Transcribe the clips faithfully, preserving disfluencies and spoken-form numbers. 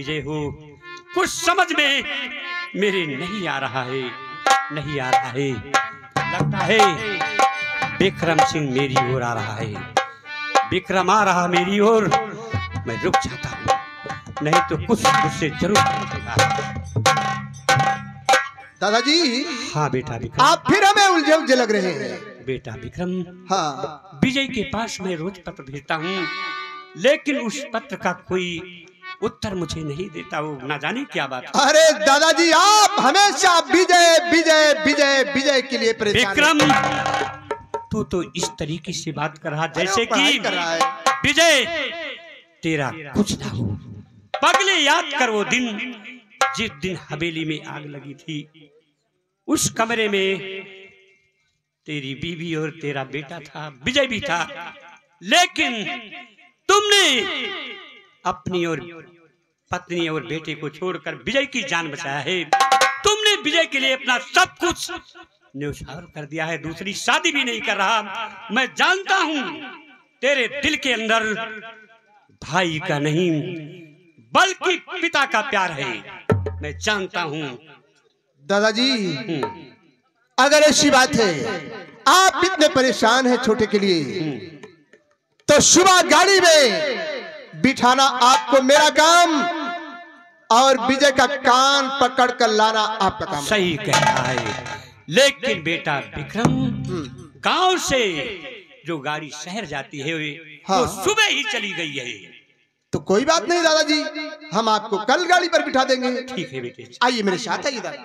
विजय हो, कुछ समझ में मेरे नहीं आ रहा है, नहीं आ रहा है। लगता है विक्रम सिंह मेरी ओर आ रहा है, विक्रम आ रहा मेरी ओर। मैं रुक जाता हूँ, नहीं तो कुछ मुझसे जरूर पूछेगा। दादाजी। हाँ बेटा विक्रम। आप फिर हमें उलझे उलझे लग रहे हैं। बेटा विक्रम, हाँ, विजय के पास मैं रोज पत्र भेजता हूँ, लेकिन उस पत्र का कोई उत्तर मुझे नहीं देता। वो ना जाने क्या बात है। अरे दादाजी, आप हमेशा विजय विजय विजय विजय के लिए परेशान। विक्रम, तू तो इस तरीके से बात कर रहा जैसे कि कर रहा है। विजय तेरा कुछ ना हो। पगले याद कर वो दिन जिस दिन हवेली में आग लगी थी। उस कमरे में तेरी बीवी और तेरा बेटा था, विजय भी था, लेकिन तुमने अपनी और पत्नी और बेटे को छोड़कर विजय की जान बचाया है। तुमने विजय के लिए अपना सब कुछ न्यौछावर कर दिया है, दूसरी शादी भी नहीं कर रहा। मैं जानता हूं तेरे दिल के अंदर भाई का नहीं बल्कि पिता का प्यार है, मैं जानता हूं। दादाजी, अगर ऐसी बात है, आप इतने परेशान हैं छोटे के लिए, तो सुबह गाड़ी में बिठाना आपको मेरा काम और विजय का कान पकड़ कर लाना आपका काम। सही कह रहा है, लेकिन बेटा विक्रम, गांव से जो गाड़ी शहर जाती है हाँ। वो सुबह ही चली गई है। तो कोई बात नहीं दादाजी, हम आपको कल गाड़ी पर बिठा देंगे। ठीक है बेटे, आइए मेरे साथ आइए दादा।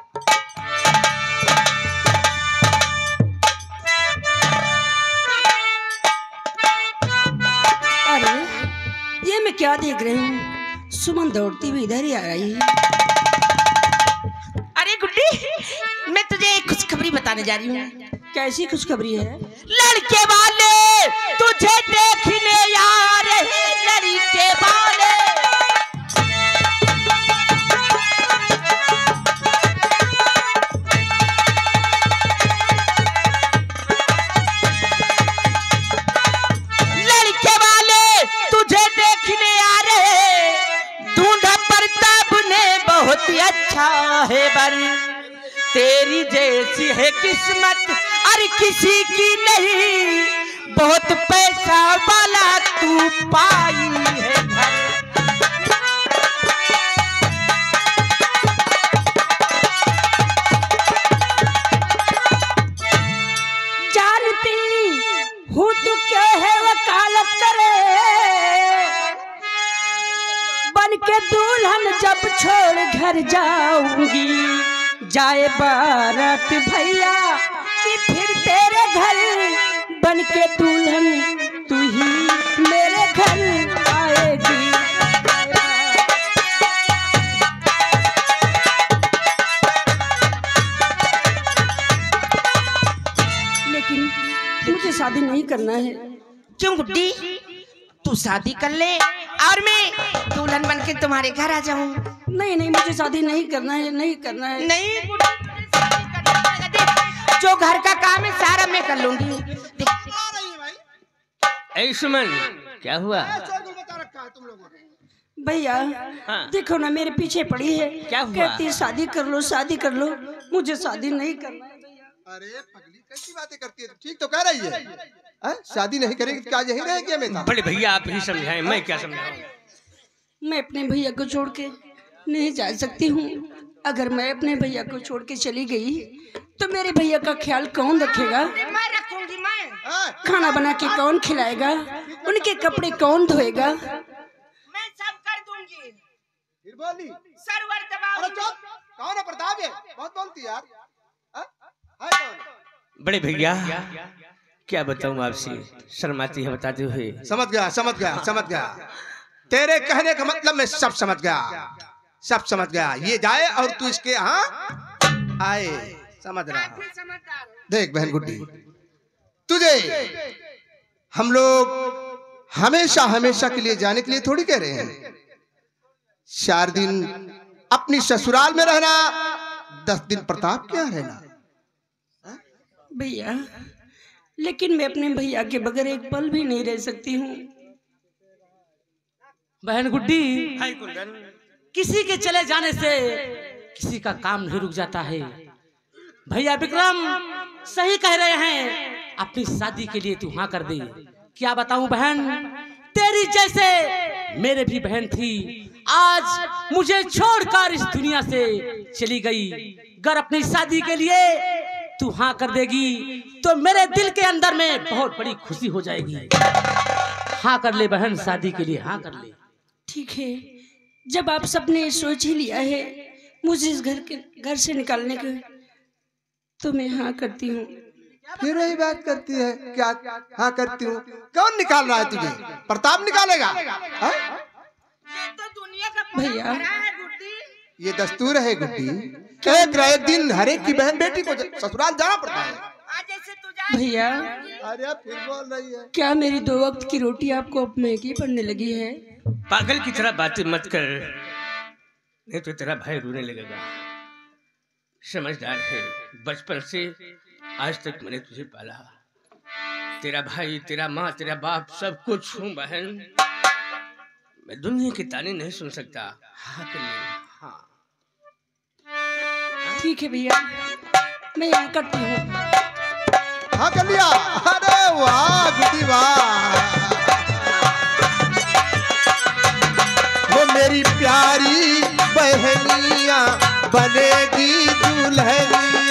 अरे ये मैं क्या देख रही हूँ, सुमन दौड़ती हुई इधर ही आ रही है। अरे गुड्डी, मैं तुझे एक खुशखबरी बताने जा रही हूँ। कैसी खुशखबरी है? लड़के वाले तुझे देखने आ रहे, लड़के वाले। लड़के वाले तुझे देखने आ रहे, ढूंढा प्रताप ने बहुत ही अच्छा है बर, तेरी जैसी है किस्मत और किसी की नहीं, बहुत पैसा वाला तू पाई है घर। जानती हूँ तू क्या है वकालत करे, बन के दुल्हन जब छोड़ घर जाऊंगी, जाए बारात भैया कि फिर तेरे घर, बन के दुल्हन तू ही मेरे घर आएगी। लेकिन मुझे शादी नहीं करना है। क्यों गुड्डी, तू शादी कर ले और मैं दुल्हन बन के तुम्हारे घर आ जाऊं। नहीं नहीं, मुझे शादी नहीं करना है, नहीं करना है। नहीं जो घर का काम है सारा मैं कर लूंगी। ऐ सुमन, क्या हुआ भैया? हाँ। देखो ना, मेरे पीछे पड़ी है, क्या हुआ? कहती शादी कर लो शादी कर लो, मुझे शादी नहीं करना है भैया। अरे पगली, कैसी बातें करती है? ठीक तो कह रही है, है? शादी नहीं करेगी तो क्या यही रहेगी हमेशा? बड़े भैया आप ही समझाएं, मैं क्या समझाऊं? मैं अपने भैया को छोड़ के नहीं जा सकती हूँ। अगर मैं अपने भैया को छोड़ के चली गई तो मेरे भैया का ख्याल कौन रखेगा? मैं रखूंगी, मैं खाना बना के कौन खिलाएगा? उनके कपड़े कौन धोएगा? मैं सब कर दूंगी। फिर बोली सरवर दबाओ। अरे चुप, कौन है प्रताप? है बहुत बोलती यार। हाँ? है कौन? बड़े भैया क्या बताऊं आपसे, शर्माती है बताते हुए। समझ गया समझ गया समझ गया, तेरे कहने का मतलब मैं सब समझ गया, सब समझ गया। ये जाए और तू इसके यहाँ आए, समझ रहा। देख बहन गुड्डी, तुझे हम लोग हमेशा हमेशा के लिए जाने के लिए थोड़ी कह रहे हैं। चार दिन अपनी ससुराल में रहना, दस दिन प्रताप क्या रहना। भैया, लेकिन मैं अपने भैया के बगैर एक पल भी नहीं रह सकती हूँ। बहन गुड्डी, किसी के चले जाने से किसी का काम नहीं रुक जाता है। भैया विक्रम सही कह रहे हैं, अपनी शादी के लिए तू हाँ कर दे। क्या बताऊं बहन, तेरी जैसे मेरे भी बहन थी, आज मुझे छोड़कर इस दुनिया से चली गई। अगर अपनी शादी के लिए तू हाँ कर देगी तो मेरे दिल के अंदर में बहुत बड़ी खुशी हो जाएगी। हाँ कर ले बहन, शादी के लिए हाँ कर ले। ठीक है, जब आप सबने सोच ही लिया है मुझे इस घर के घर से निकालने के, तो मैं हाँ करती हूँ। फिर वही बात करती है, क्या हाँ करती हूँ? कौन निकाल रहा है तुझे? प्रताप निकालेगा? है? भैया ये दस्तूर है गुड्डी, एक ना एक दिन हर एक की बहन बेटी को ससुराल जाना पड़ता है। भैया अरे फिर बोल रही है, क्या मेरी दो वक्त की रोटी आपको अब महंगी पड़ने लगी है? पागल की तरह बातें मत कर, नहीं तो तेरा भाई रोने लगेगा। समझदार है, बचपन से आज तक मैंने तुझे पाला। तेरा भाई, तेरा माँ, तेरा बाप सब कुछ हूँ बहन। मैं दुनिया के ताने नहीं सुन सकता। हाँ कर ले, हाँ। ठीक है भैया, मैं यहाँ करती हूँ। हाँ कर लिया। अरे वाह गुड्डी वाह, वो मेरी प्यारी बहनिया बनेगी दुल्हनिया।